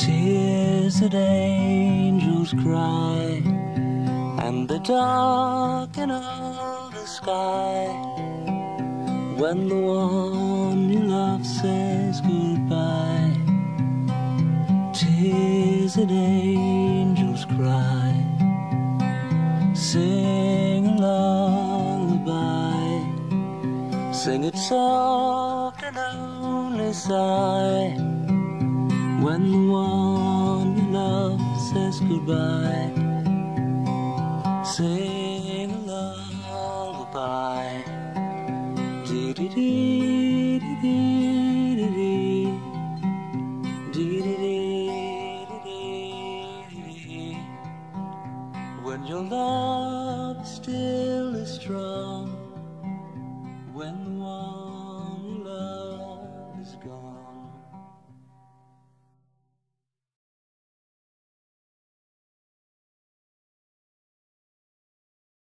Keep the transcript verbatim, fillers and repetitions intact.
Tears that angels cry, and the darken of the sky, when the one you love says goodbye. Tears that angels cry, sing a lullaby, sing it soft and only sigh, when the one you love says goodbye. Sing a lullaby, dee dee dee dee dee dee dee dee dee. When your love still is strong, when the one